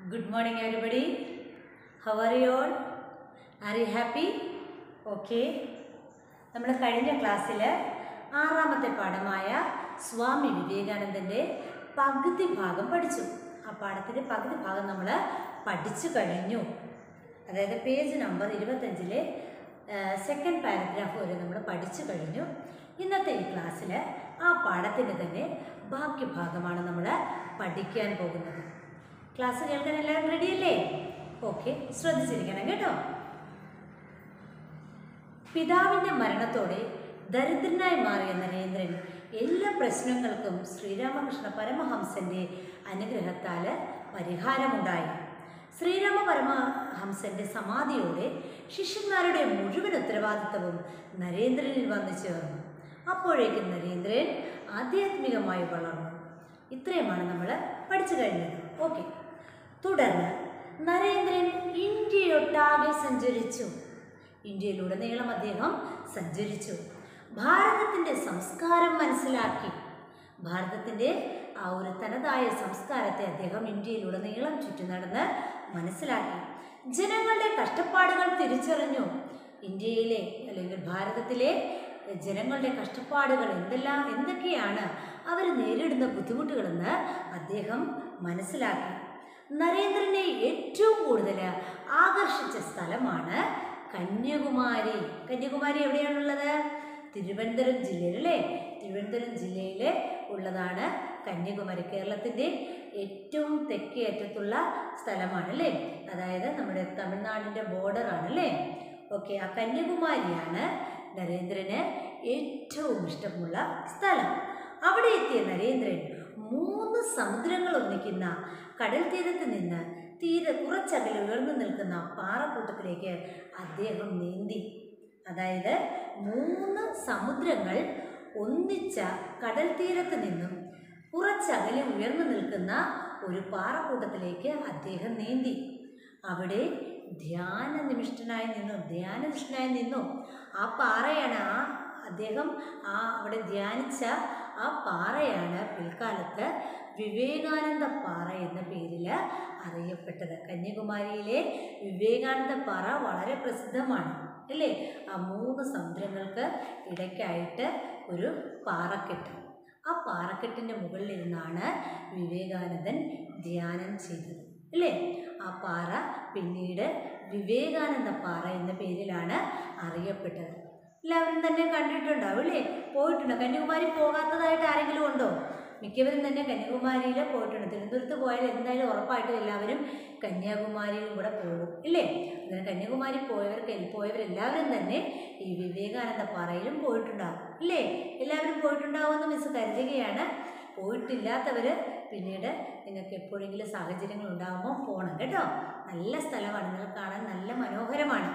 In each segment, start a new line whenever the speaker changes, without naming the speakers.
Good morning, everybody. How are you all? Are you happy? Okay. നമ്മൾ കഴിഞ്ഞ ക്ലാസ്സിൽ ആറാമത്തെ പാഠമായ സ്വാമി വിവേകാനന്ദൻ്റെ പകുതി ഭാഗം പഠിച്ചു. ആ പാഠത്തിൻ്റെ പകുതി ഭാഗം നമ്മൾ പഠിച്ചു കഴിഞ്ഞു. അതായത് പേജ് നമ്പർ 25-ലെ സെക്കൻഡ് പാരഗ്രാഫ് വരെ നമ്മൾ പഠിച്ചു കഴിഞ്ഞു. ഇന്നത്തെ ഈ ക്ലാസ്സിൽ ആ പാഠത്തിൻ്റെ തന്നെ ബാക്കി ഭാഗമാണ് നമ്മൾ പഠിക്കാൻ പോകുന്നത്. ക്ലാസ് കേൾക്കാൻ എല്ലാവരും റെഡിയല്ലേ? ഓക്കെ, ശ്രദ്ധിച്ചിരിക്കണം കേട്ടോ. പിതാവിൻ്റെ മരണത്തോടെ ദരിദ്രനായി മാറിയ നരേന്ദ്രൻ എല്ലാ പ്രശ്നങ്ങൾക്കും ശ്രീരാമകൃഷ്ണ പരമഹംസൻ്റെ അനുഗ്രഹത്താൽ പരിഹാരമുണ്ടായി. ശ്രീരാമ പരമഹംസൻ്റെ സമാധിയോടെ ശിഷ്യന്മാരുടെ മുഴുവൻ ഉത്തരവാദിത്തവും നരേന്ദ്രനിൽ വന്നു ചേർന്നു. അപ്പോഴേക്കും നരേന്ദ്രൻ ആധ്യാത്മികമായി വളർന്നു. ഇത്രയുമാണ് നമ്മൾ പഠിച്ചു കഴിഞ്ഞത്. ഓക്കെ, തുടർന്ന് നരേന്ദ്രൻ ഇന്ത്യയൊട്ടാകെ സഞ്ചരിച്ചു. ഇന്ത്യയിലുടനീളം അദ്ദേഹം സഞ്ചരിച്ചു. ഭാരതത്തിൻ്റെ സംസ്കാരം മനസ്സിലാക്കി. ഭാരതത്തിൻ്റെ ആ ഒരു തനതായ സംസ്കാരത്തെ അദ്ദേഹം ഇന്ത്യയിലുടനീളം ചുറ്റി നടന്ന് മനസ്സിലാക്കി. ജനങ്ങളുടെ കഷ്ടപ്പാടുകൾ തിരിച്ചറിഞ്ഞു. ഇന്ത്യയിലെ അല്ലെങ്കിൽ ഭാരതത്തിലെ ജനങ്ങളുടെ കഷ്ടപ്പാടുകൾ എന്തൊക്കെയാണ് അവർ നേരിടുന്ന ബുദ്ധിമുട്ടുകളെന്ന് അദ്ദേഹം മനസ്സിലാക്കി. നരേന്ദ്രനെ ഏറ്റവും കൂടുതൽ ആകർഷിച്ച സ്ഥലമാണ് കന്യാകുമാരി. കന്യാകുമാരി എവിടെയാണുള്ളത്? തിരുവനന്തപുരം ജില്ലയിൽ അല്ലേ? തിരുവനന്തപുരം ജില്ലയിൽ ഉള്ളതാണ് കന്യാകുമാരി. കേരളത്തിൻ്റെ ഏറ്റവും തെക്കേ അറ്റത്തുള്ള സ്ഥലമാണ് അല്ലേ? അതായത് നമ്മുടെ തമിഴ്നാടിൻ്റെ ബോർഡറാണ് അല്ലേ? ഓക്കെ, ആ കന്യാകുമാരിയാണ് നരേന്ദ്രന് ഏറ്റവും ഇഷ്ടമുള്ള സ്ഥലം. അവിടെ എത്തിയ നരേന്ദ്രൻ 3 സമുദ്രങ്ങൾ ഒന്നിക്കുന്ന കടൽ തീരത്ത് നിന്ന് കുറച്ചകലെ ഉയർന്നു നിൽക്കുന്ന പാറക്കൂട്ടത്തിലേക്ക് അദ്ദേഹം നീന്തി. അതായത് 3 സമുദ്രങ്ങൾ ഒന്നിച്ച കടൽ തീരത്ത് നിന്നും കുറച്ചകലെ ഉയർന്നു നിൽക്കുന്ന ഒരു പാറക്കൂട്ടത്തിലേക്ക് അദ്ദേഹം നീന്തി. അവിടെ ധ്യാനനിഷ്ഠനായി നിന്നു. ആ പാറയാണ് അദ്ദേഹം അവിടെ ധ്യാനിച്ച ആ പാറയാണ് പിൽക്കാലത്ത് വിവേകാനന്ദ പാറ എന്ന പേരിൽ അറിയപ്പെട്ടത്. കന്യാകുമാരിയിലെ വിവേകാനന്ദ പാറ വളരെ പ്രസിദ്ധമാണ് അല്ലേ? ആ 3 സമുദ്രങ്ങൾക്ക് ഇടയ്ക്കായിട്ട് ഒരു പാറക്കെട്ട്. ആ പാറക്കെട്ടിൻ്റെ മുകളിലിരുന്നാണ് വിവേകാനന്ദൻ ധ്യാനം ചെയ്തത് അല്ലേ? ആ പാറ പിന്നീട് വിവേകാനന്ദ പാറ എന്ന പേരിലാണ് അറിയപ്പെട്ടത്. എല്ലാവരും തന്നെ കണ്ടിട്ടുണ്ടാവും അല്ലേ? പോയിട്ടുണ്ടോ? കന്യാകുമാരി പോകാത്തതായിട്ട് ആരെങ്കിലും ഉണ്ടോ? മിക്കവരും തന്നെ കന്യാകുമാരിയിൽ പോയിട്ടുണ്ട്. തിരുവനന്തപുരത്ത് പോയാൽ എന്തായാലും ഉറപ്പായിട്ടും എല്ലാവരും കന്യാകുമാരിയിൽ കൂടെ പോകും ഇല്ലേ? അങ്ങനെ കന്യാകുമാരി പോയവരെല്ലാവരും തന്നെ ഈ വിവേകാനന്ദ പാറയിലും പോയിട്ടുണ്ടാകും ഇല്ലേ? എല്ലാവരും പോയിട്ടുണ്ടാവുമെന്ന് മിസ് കരുതുകയാണ്. പോയിട്ടില്ലാത്തവർ പിന്നീട് നിങ്ങൾക്ക് എപ്പോഴെങ്കിലും സാഹചര്യങ്ങൾ ഉണ്ടാകുമ്പോൾ പോകണം കേട്ടോ. നല്ല സ്ഥലമാണ്, നിങ്ങൾ കാണാൻ നല്ല മനോഹരമാണ്.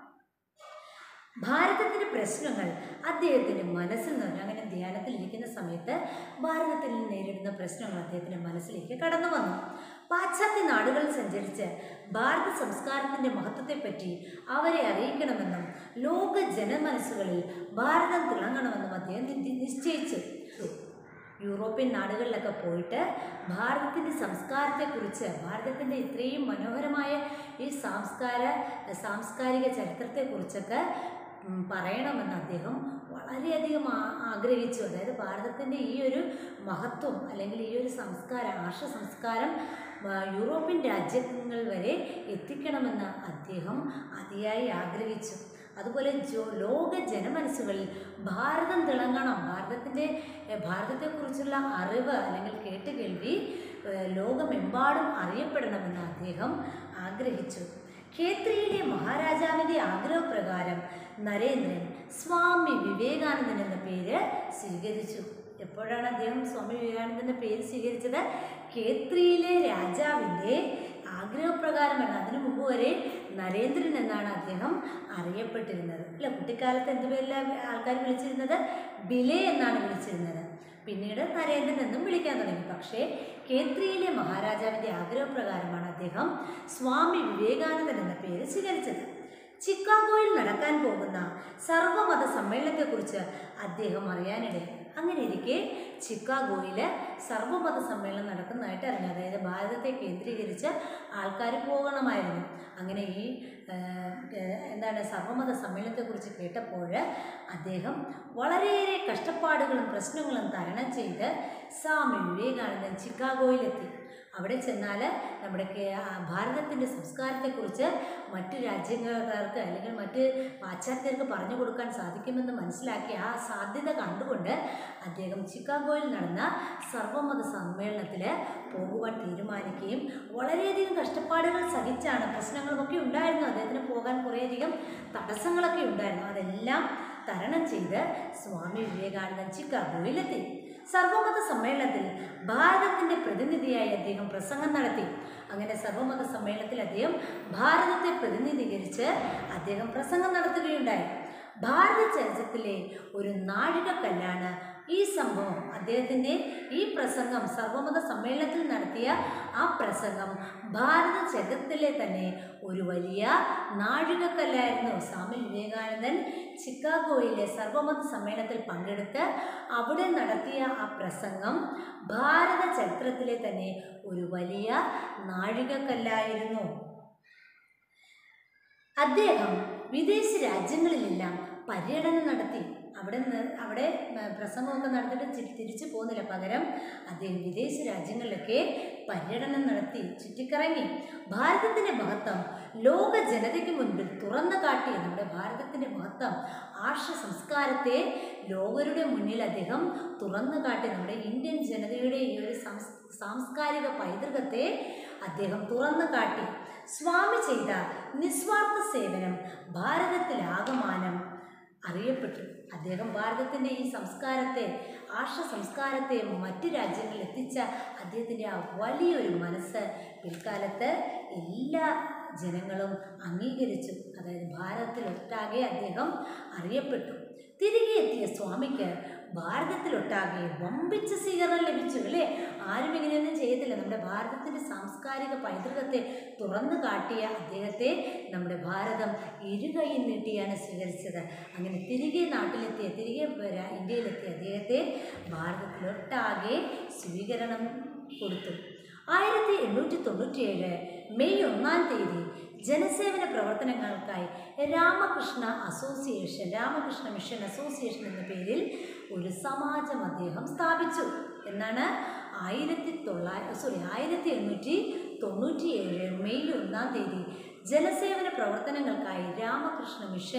ഭാരതത്തിൻ്റെ പ്രശ്നങ്ങൾ അദ്ദേഹത്തിൻ്റെ മനസ്സിൽ നിറഞ്ഞു. അങ്ങനെ ധ്യാനത്തിലിരിക്കുന്ന സമയത്ത് ഭാരതത്തിൽ നേരിടുന്ന പ്രശ്നങ്ങൾ അദ്ദേഹത്തിൻ്റെ മനസ്സിലേക്ക് കടന്നു വന്നു. പാശ്ചാത്യ നാടുകളിൽ സഞ്ചരിച്ച് ഭാരത സംസ്കാരത്തിൻ്റെ മഹത്വത്തെപ്പറ്റി അവരെ അറിയിക്കണമെന്നും ലോക ജനമനസ്സുകളിൽ ഭാരതം തിളങ്ങണമെന്നും അദ്ദേഹം നിശ്ചയിച്ചു. യൂറോപ്യൻ നാടുകളിലൊക്കെ പോയിട്ട് ഭാരതത്തിൻ്റെ സംസ്കാരത്തെക്കുറിച്ച്, ഭാരതത്തിൻ്റെ ഇത്രയും മനോഹരമായ ഈ സാംസ്കാരിക ചരിത്രത്തെക്കുറിച്ചൊക്കെ പറയണമെന്ന് അദ്ദേഹം വളരെയധികം ആഗ്രഹിച്ചു. അതായത് ഭാരതത്തിൻ്റെ ഈ ഒരു മഹത്വം അല്ലെങ്കിൽ ഈ ഒരു ആർഷ സംസ്കാരം യൂറോപ്യൻ രാജ്യങ്ങൾ വരെ എത്തിക്കണമെന്ന് അദ്ദേഹം അതിയായി ആഗ്രഹിച്ചു. അതുപോലെ ലോക ജനമനസ്സുകളിൽ ഭാരതം തിളങ്ങണം, ഭാരതത്തെക്കുറിച്ചുള്ള അറിവ് അല്ലെങ്കിൽ കേട്ടുകേൾവി ലോകമെമ്പാടും അറിയപ്പെടണമെന്ന് അദ്ദേഹം ആഗ്രഹിച്ചു. ഖേത്രിയിലെ മഹാരാജാവിൻ്റെ ആഗ്രഹപ്രകാരം നരേന്ദ്രൻ സ്വാമി വിവേകാനന്ദൻ എന്ന പേര് സ്വീകരിച്ചു. എപ്പോഴാണ് അദ്ദേഹം സ്വാമി വിവേകാനന്ദൻ്റെ പേര് സ്വീകരിച്ചത്? ഖേത്രിയിലെ രാജാവിൻ്റെ ആഗ്രഹപ്രകാരമല്ല, അതിനു മുമ്പ് വരെ നരേന്ദ്രൻ എന്നാണ് അദ്ദേഹം അറിയപ്പെട്ടിരുന്നത് അല്ല. കുട്ടിക്കാലത്ത് എന്ത് പേരിലാണ് ആൾക്കാർ വിളിച്ചിരുന്നത്? ബിലെ എന്നാണ് വിളിച്ചിരുന്നത്. പിന്നീട് നരേന്ദ്രൻ എന്നും വിളിക്കാൻ തുടങ്ങി. പക്ഷേ ഖേത്രിയിലെ മഹാരാജാവിൻ്റെ ആഗ്രഹപ്രകാരമാണ് അദ്ദേഹം സ്വാമി വിവേകാനന്ദൻ എന്ന പേര് സ്വീകരിച്ചത്. ചിക്കാഗോയിൽ നടക്കാൻ പോകുന്ന സർവമത സമ്മേളനത്തെക്കുറിച്ച് അദ്ദേഹം അറിയാനിടയായി. അങ്ങനെ ഇരിക്കെ ചിക്കാഗോയിൽ സർവ്വമത സമ്മേളനം നടക്കുന്നതായിട്ട് അറിഞ്ഞു. അതായത് ഭാരതത്തെ കേന്ദ്രീകരിച്ച് ആൾക്കാർ പോകണമായിരുന്നു. അങ്ങനെ ഈ സർവ്വമത സമ്മേളനത്തെക്കുറിച്ച് കേട്ടപ്പോൾ അദ്ദേഹം വളരെയേറെ കഷ്ടപ്പാടുകളും പ്രശ്നങ്ങളും തരണം ചെയ്ത് സ്വാമി വിവേകാനന്ദൻ ചിക്കാഗോയിലെത്തി. അവിടെ ചെന്നാൽ നമ്മുടെ ഭാരതത്തിൻ്റെ സംസ്കാരത്തെക്കുറിച്ച് മറ്റു രാജ്യക്കാർക്ക് അല്ലെങ്കിൽ മറ്റ് പാശ്ചാത്യർക്ക് പറഞ്ഞു കൊടുക്കാൻ സാധിക്കുമെന്ന് മനസ്സിലാക്കി ആ സാധ്യത കണ്ടുകൊണ്ട് അദ്ദേഹം ചിക്കാഗോയിൽ നടന്ന സർവ്വമത സമ്മേളനത്തിൽ പോകുവാൻ തീരുമാനിക്കുകയും വളരെയധികം കഷ്ടപ്പാടുകൾ സഹിച്ചാണ്, പ്രശ്നങ്ങളുമൊക്കെ ഉണ്ടായിരുന്നു, അദ്ദേഹത്തിന് പോകാൻ കുറേയധികം തടസ്സങ്ങളൊക്കെ ഉണ്ടായിരുന്നു. അതെല്ലാം തരണം ചെയ്ത് സ്വാമി വിവേകാനന്ദൻ ചിക്കാഗോയിലെത്തി. സർവ്വമത സമ്മേളനത്തിൽ ഭാരതത്തിൻ്റെ പ്രതിനിധിയായി അദ്ദേഹം പ്രസംഗം നടത്തി. അങ്ങനെ സർവ്വമത സമ്മേളനത്തിൽ അദ്ദേഹം ഭാരതത്തെ പ്രതിനിധീകരിച്ച് അദ്ദേഹം പ്രസംഗം നടത്തുകയുണ്ടായി. ഭാരത ചരിത്രത്തിലെ ഒരു നാഴികക്കല്ലാണ് ഈ സംഭവം. അദ്ദേഹത്തിൻ്റെ ഈ പ്രസംഗം, സർവ്വമത സമ്മേളനത്തിൽ നടത്തിയ ആ പ്രസംഗം ഭാരത ചരിത്രത്തിലെ തന്നെ ഒരു വലിയ നാഴികക്കല്ലായിരുന്നു. സ്വാമി വിവേകാനന്ദൻ ചിക്കാഗോയിലെ സർവ്വമത സമ്മേളനത്തിൽ പങ്കെടുത്ത് അവിടെ നടത്തിയ ആ പ്രസംഗം ഭാരത ചരിത്രത്തിലെ തന്നെ ഒരു വലിയ നാഴികക്കല്ലായിരുന്നു. അദ്ദേഹം വിദേശ രാജ്യങ്ങളിലെല്ലാം പര്യടനം നടത്തി. അവിടെ പ്രസംഗമൊക്കെ നടത്തിയിട്ട് തിരിച്ചു പോകുന്നില്ല. പകരം അദ്ദേഹം വിദേശ രാജ്യങ്ങളിലൊക്കെ പര്യടനം നടത്തി, ചുറ്റിക്കറങ്ങി. ഭാരതത്തിൻ്റെ മഹത്വം ലോക ജനതയ്ക്ക് മുൻപിൽ തുറന്നു കാട്ടി. നമ്മുടെ ഭാരതത്തിൻ്റെ മഹത്വം, ആർഷ സംസ്കാരത്തെ ലോകരുടെ മുന്നിൽ അദ്ദേഹം തുറന്നു കാട്ടി. നമ്മുടെ ഇന്ത്യൻ ജനതയുടെ ഈ ഒരു സാംസ്കാരിക പൈതൃകത്തെ അദ്ദേഹം തുറന്നു കാട്ടി. സ്വാമി ചെയ്ത നിസ്വാർത്ഥ സേവനം ഭാരതത്തിലാകമാനം അറിയപ്പെട്ടു. അദ്ദേഹം ഭാരതത്തിൻ്റെ ഈ സംസ്കാരത്തെ, ആർഷ സംസ്കാരത്തെ മറ്റു രാജ്യങ്ങളിൽ എത്തിച്ച അദ്ദേഹത്തിൻ്റെ ആ വലിയൊരു മനസ്സ് പിൽക്കാലത്ത് എല്ലാ ജനങ്ങളും അംഗീകരിച്ചു. അതായത് ഭാരതത്തിലൊട്ടാകെ അദ്ദേഹം അറിയപ്പെട്ടു. തിരികെ എത്തിയ സ്വാമിക്ക് ഭാരതത്തിലൊട്ടാകെ വമ്പിച്ച സ്വീകരണം ലഭിച്ചു, അല്ലേ? ആരും ഇങ്ങനെയൊന്നും ചെയ്യത്തില്ല. നമ്മുടെ ഭാരതത്തിൻ്റെ സാംസ്കാരിക പൈതൃകത്തെ തുറന്നു കാട്ടിയ അദ്ദേഹത്തെ നമ്മുടെ ഭാരതം ഇരുകൈയിൽ നീട്ടിയാണ് സ്വീകരിച്ചത്. അങ്ങനെ തിരികെ ഇന്ത്യയിലെത്തിയ അദ്ദേഹത്തെ ഭാരതത്തിലൊട്ടാകെ സ്വീകരണം കൊടുത്തു. 1897 മെയ് 1-ാം തീയതി ജനസേവന പ്രവർത്തനങ്ങൾക്കായി രാമകൃഷ്ണ മിഷൻ അസോസിയേഷൻ എന്ന പേരിൽ ഒരു സമാജം അദ്ദേഹം സ്ഥാപിച്ചു. എന്നാണ് 1897 മെയ് 1-ാം തീയതി ജനസേവന പ്രവർത്തനങ്ങൾക്കായി രാമകൃഷ്ണ മിഷൻ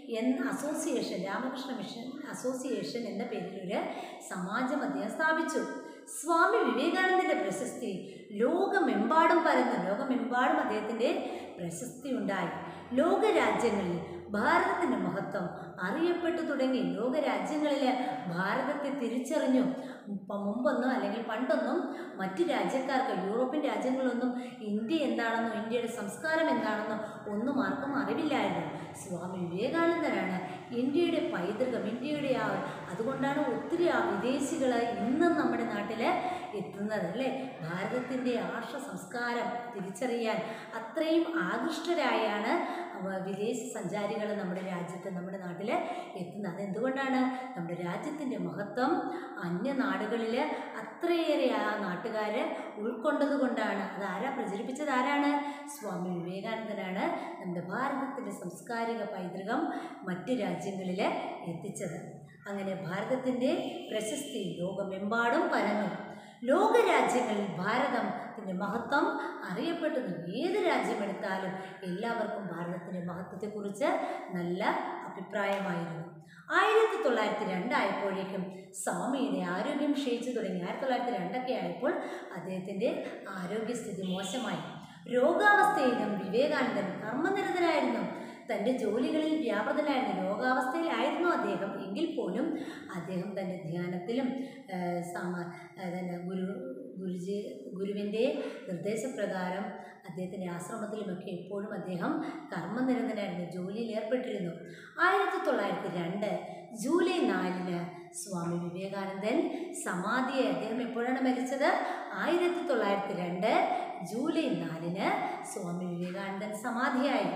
അസോസിയേഷൻ എന്ന പേരിൽ ഒരു സമാജം അദ്ദേഹം സ്ഥാപിച്ചു. സ്വാമി വിവേകാനന്ദൻ്റെ പ്രശസ്തി ലോകമെമ്പാടും പരന്നു. ലോകമെമ്പാടും അദ്ദേഹത്തിൻ്റെ പ്രശസ്തി ഉണ്ടായി. ലോകരാജ്യങ്ങളിൽ ഭാരതത്തിൻ്റെ മഹത്വം അറിയപ്പെട്ടു തുടങ്ങി. ലോകരാജ്യങ്ങളിൽ ഭാരതത്തെ തിരിച്ചറിഞ്ഞു. മുമ്പൊന്നും അല്ലെങ്കിൽ പണ്ടൊന്നും മറ്റു രാജ്യക്കാർക്ക്, യൂറോപ്യൻ രാജ്യങ്ങളിലൊന്നും ഇന്ത്യ എന്താണെന്നോ ഇന്ത്യയുടെ സംസ്കാരം എന്താണെന്നോ ഒന്നും ആർക്കും അറിവില്ലായിരുന്നു. സ്വാമി വിവേകാനന്ദനാണ് ഇന്ത്യയുടെ പൈതൃകം, അതുകൊണ്ടാണ് ഒത്തിരി വിദേശികൾ ഇന്നും നമ്മുടെ നാട്ടിൽ എത്തുന്നത്, അല്ലേ? ഭാരതത്തിൻ്റെ ആർഷ സംസ്കാരം തിരിച്ചറിയാൻ അത്രയും ആകൃഷ്ടരായാണ് വിദേശ സഞ്ചാരികൾ നമ്മുടെ നാട്ടിൽ എത്തുന്നത്. അതെന്തുകൊണ്ടാണ്? നമ്മുടെ രാജ്യത്തിൻ്റെ മഹത്വം അന്യനാടുകളിൽ അത്രയേറെ ആ നാട്ടുകാർ ഉൾക്കൊണ്ടത് കൊണ്ടാണ്. പ്രചരിപ്പിച്ചത് ആരാണ്? സ്വാമി വിവേകാനന്ദനാണ് നമ്മുടെ ഭാരതത്തിൻ്റെ സാംസ്കാരിക പൈതൃകം മറ്റു രാജ്യങ്ങളിൽ എത്തിച്ചത്. അങ്ങനെ ഭാരതത്തിൻ്റെ പ്രശസ്തി ലോകമെമ്പാടും പരന്നു. ലോകരാജ്യങ്ങളിൽ ഭാരതത്തിൻ്റെ മഹത്വം അറിയപ്പെടുന്നു. ഏത് രാജ്യമെടുത്താലും എല്ലാവർക്കും ഭാരതത്തിൻ്റെ മഹത്വത്തെക്കുറിച്ച് നല്ല അഭിപ്രായമായിരുന്നു. 1902 ആയപ്പോഴേക്കും സ്വാമിയുടെ ആരോഗ്യം ക്ഷയിച്ചു തുടങ്ങി. 1902 ആയപ്പോൾ അദ്ദേഹത്തിൻ്റെ ആരോഗ്യസ്ഥിതി മോശമായി. രോഗാവസ്ഥയിലും വിവേകാനന്ദൻ കർമ്മനിരതനായിരുന്നു. തൻ്റെ ജോലികളിൽ വ്യാപൃതനായിരുന്നു. രോഗാവസ്ഥയിലായിരുന്നു അദ്ദേഹം. എങ്കിൽ പോലും അദ്ദേഹം തൻ്റെ ധ്യാനത്തിലും ഗുരുവിൻ്റെ നിർദ്ദേശപ്രകാരം അദ്ദേഹത്തിൻ്റെ ആശ്രമത്തിലുമൊക്കെ എപ്പോഴും അദ്ദേഹം കർമ്മനിരതനായിരുന്നു, ജോലിയിൽ ഏർപ്പെട്ടിരുന്നു. 1902 ജൂലൈ 4 സ്വാമി വിവേകാനന്ദൻ സമാധിയായി. അദ്ദേഹം എപ്പോഴാണ് മരിച്ചത്? 1902 ജൂലൈ 4 സ്വാമി വിവേകാനന്ദൻ സമാധിയായി.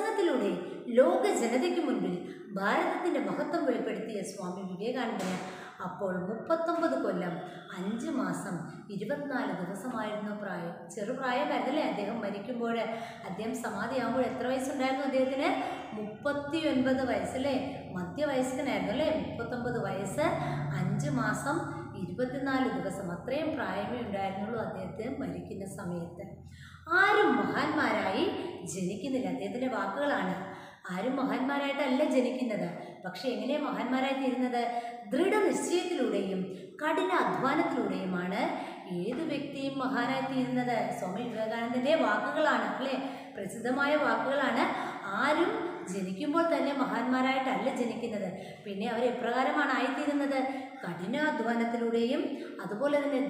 പ്രസംഗത്തിലൂടെ ലോക ജനതയ്ക്ക് മുൻപിൽ ഭാരതത്തിൻ്റെ മഹത്വം വെളിപ്പെടുത്തിയ സ്വാമി വിവേകാനന്ദന് അപ്പോൾ 39 കൊല്ലം 5 മാസം 24 ദിവസമായിരുന്നു പ്രായം. ചെറുപ്രായമായിരുന്നല്ലേ അദ്ദേഹം മരിക്കുമ്പോൾ. അദ്ദേഹം സമാധിയാകുമ്പോൾ എത്ര വയസ്സുണ്ടായിരുന്നു അദ്ദേഹത്തിന്? 39 വയസ്സല്ലേ, മധ്യവയസ്കനായിരുന്നു അല്ലേ. 39 വയസ്സ് 5 മാസം 24 ദിവസം, അത്രയും പ്രായമേ ഉണ്ടായിരുന്നുള്ളൂ അദ്ദേഹത്തിന് മരിക്കുന്ന സമയത്ത്. ആരും മഹാന്മാരായി ജനിക്കുന്നില്ല. അദ്ദേഹത്തിൻ്റെ വാക്കുകളാണ്. ആരും മഹാന്മാരായിട്ടല്ല ജനിക്കുന്നത്. പക്ഷെ എങ്ങനെയാണ് മഹാന്മാരായി തീരുന്നത്? ദൃഢനിശ്ചയത്തിലൂടെയും കഠിന അധ്വാനത്തിലൂടെയുമാണ് ഏത് വ്യക്തിയും മഹാനായി തീരുന്നത്. സ്വാമി വിവേകാനന്ദൻ്റെ വാക്കുകളാണ് അല്ലേ, പ്രസിദ്ധമായ വാക്കുകളാണ്. ആരും ജനിക്കുമ്പോൾ തന്നെ മഹാന്മാരായിട്ടല്ല ജനിക്കുന്നത്. പിന്നെ അവർ എപ്രകാരമാണ് ആയിത്തീരുന്നത്? കഠിനാധ്വാനത്തിലൂടെയും അതുപോലെ തന്നെ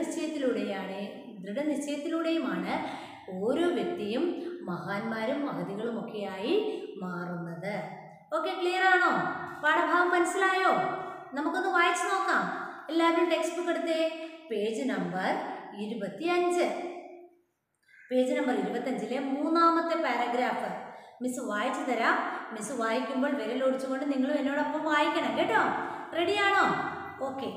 ദൃഢനിശ്ചയത്തിലൂടെയുമാണ് ഓരോ വ്യക്തിയും മഹാന്മാരും മഹതികളുമൊക്കെയായി മാറുന്നത്. ഓക്കെ, ക്ലിയർ ആണോ? പാഠഭാഗം മനസ്സിലായോ? നമുക്കൊന്ന് വായിച്ചു നോക്കാം. എല്ലാവരും ടെക്സ്റ്റ് ബുക്ക് എടുത്തേ. Page number 25. പേജ് നമ്പർ 25-ലെ 3-ാമത്തെ പാരഗ്രാഫ് മിസ് വായിച്ചു തരാം. മിസ് വായിക്കുമ്പോൾ വിരലോടിച്ചുകൊണ്ട് നിങ്ങളും എന്നോടൊപ്പം വായിക്കണം കേട്ടോ. റെഡിയാണോ? ഓക്കെ.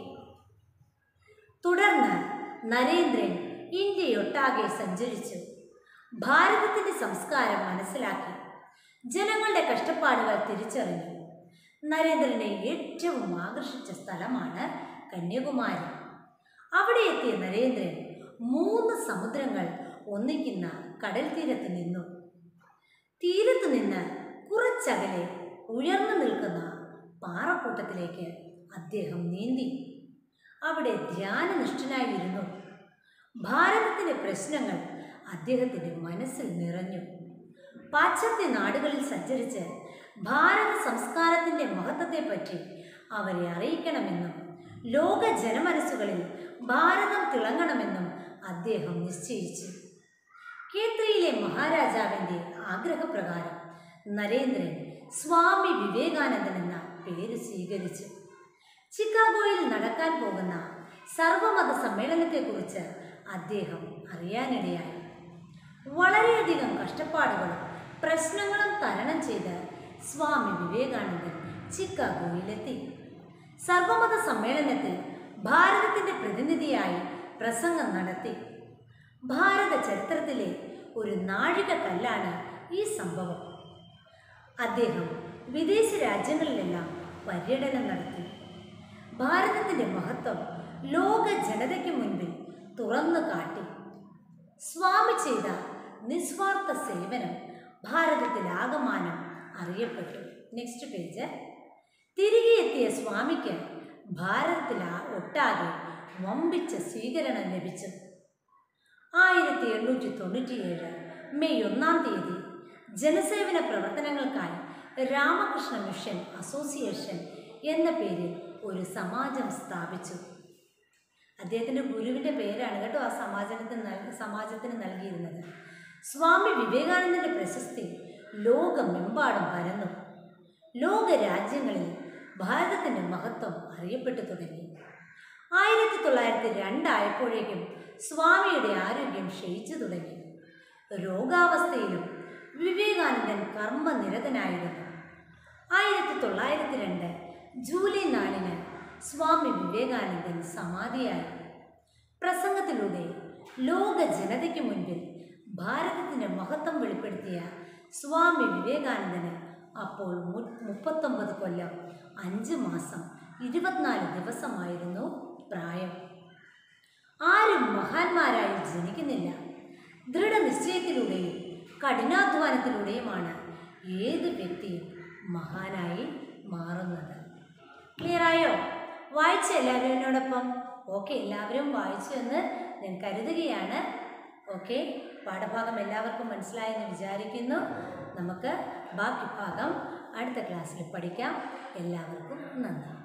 തുടർന്ന് നരേന്ദ്രൻ ഇന്ത്യയൊട്ടാകെ സഞ്ചരിച്ചു. ഭാരതത്തിൻ്റെ സംസ്കാരം മനസ്സിലാക്കി. ജനങ്ങളുടെ കഷ്ടപ്പാടുകൾ തിരിച്ചറിഞ്ഞു. നരേന്ദ്രനെ ഏറ്റവും ആകർഷിച്ച സ്ഥലമാണ് കന്യാകുമാരി. അവിടെ എത്തിയ നരേന്ദ്രൻ 3 സമുദ്രങ്ങൾ ഒന്നിക്കുന്ന കടൽ തീരത്ത് നിന്നു. തീരത്ത് നിന്ന് കുറച്ചകലെ ഉയർന്നു നിൽക്കുന്ന പാറക്കൂട്ടത്തിലേക്ക് അദ്ദേഹം നീന്തി. അവിടെ ധ്യാനനിഷ്ഠനായിരുന്നു. ഭാരതത്തിൻ്റെ പ്രശ്നങ്ങൾ അദ്ദേഹത്തിൻ്റെ മനസ്സിൽ നിറഞ്ഞു. പാശ്ചാത്യ നാടുകളിൽ സഞ്ചരിച്ച് ഭാരത സംസ്കാരത്തിൻ്റെ മഹത്വത്തെപ്പറ്റി അവരെ അറിയിക്കണമെന്നും ലോക ജനമനസ്സുകളിൽ ഭാരതം തിളങ്ങണമെന്നും അദ്ദേഹം നിശ്ചയിച്ചു. ഖേത്രിയിലെ മഹാരാജാവിൻ്റെ ആഗ്രഹപ്രകാരം നരേന്ദ്രൻ സ്വാമി വിവേകാനന്ദൻ എന്ന പേര് സ്വീകരിച്ചു. ചിക്കാഗോയിൽ നടക്കാൻ പോകുന്ന സർവമത സമ്മേളനത്തെക്കുറിച്ച് അദ്ദേഹം അറിയാനിടയായി. വളരെയധികം കഷ്ടപ്പാടുകളും പ്രശ്നങ്ങളും തരണം ചെയ്ത് സ്വാമി വിവേകാനന്ദൻ ചിക്കാഗോയിലെത്തി. സർവമത സമ്മേളനത്തിൽ ഭാരതത്തിൻ്റെ പ്രതിനിധിയായി പ്രസംഗം നടത്തി. ഭാരത ചരിത്രത്തിലെ ഒരു നാഴികക്കല്ലാണ് ഈ സംഭവം. അദ്ദേഹം വിദേശ രാജ്യങ്ങളിലെല്ലാം പര്യടനം നടത്തി. ഭാരതത്തിൻ്റെ മഹത്വം ലോക ജനതയ്ക്ക് മുൻപിൽ തുറന്നു കാട്ടി. സ്വാമി ചെയ്ത നിസ്വാർത്ഥ സേവനം ഭാരതത്തിലാകമാനം അറിയപ്പെട്ടു. Next page. തിരികെ എത്തിയ സ്വാമിക്ക് ഭാരതത്തിൽ ഒട്ടാകെ വമ്പിച്ച സ്വീകരണം ലഭിച്ചു. 1897 മെയ് 1-ാം തീയതി ജനസേവന പ്രവർത്തനങ്ങൾക്കായി രാമകൃഷ്ണ മിഷൻ അസോസിയേഷൻ എന്ന പേരിൽ ഒരു സമാജം സ്ഥാപിച്ചു. അദ്ദേഹത്തിൻ്റെ ഗുരുവിൻ്റെ പേരാണ് കേട്ടോ ആ സമാജത്തിന് നൽകിയിരുന്നത്. സ്വാമി വിവേകാനന്ദൻ്റെ പ്രശസ്തി ലോകമെമ്പാടും പരന്നു. ലോക രാജ്യങ്ങളിൽ ഭാരതത്തിൻ്റെ മഹത്വം അറിയപ്പെട്ടു തുടങ്ങി. 1902 ആയപ്പോഴേക്കും സ്വാമിയുടെ ആരോഗ്യം ക്ഷയിച്ചു തുടങ്ങി. രോഗാവസ്ഥയിലും വിവേകാനന്ദൻ കർമ്മനിരതനായിരുന്നു. 1902 ജൂലൈ 4-ന് സ്വാമി വിവേകാനന്ദൻ സമാധിയായി. പ്രസംഗത്തിലൂടെ ലോക ജനതയ്ക്ക് മുൻപിൽ ഭാരതത്തിൻ്റെ മഹത്വം വെളിപ്പെടുത്തിയ സ്വാമി വിവേകാനന്ദന് അപ്പോൾ 39 കൊല്ലം 5 മാസം 24 ദിവസമായിരുന്നു പ്രായം. ആരും മഹാന്മാരായി ജനിക്കുന്നില്ല. ദൃഢനിശ്ചയത്തിലൂടെയും കഠിനാധ്വാനത്തിലൂടെയുമാണ് ഏത് വ്യക്തിയും മഹാനായി മാറുന്നത്. ക്ലിയറായോ? വായിച്ച എല്ലാവരും എന്നോടൊപ്പം? ഓക്കെ, എല്ലാവരും വായിച്ചു എന്ന് ഞാൻ കരുതുകയാണ്. ഓക്കെ, പാഠഭാഗം എല്ലാവർക്കും മനസ്സിലായെന്ന് വിചാരിക്കുന്നു. നമുക്ക് ബാക്കി ഭാഗം അടുത്ത ക്ലാസ്സിൽ പഠിക്കാം. എല്ലാവർക്കും നന്ദി.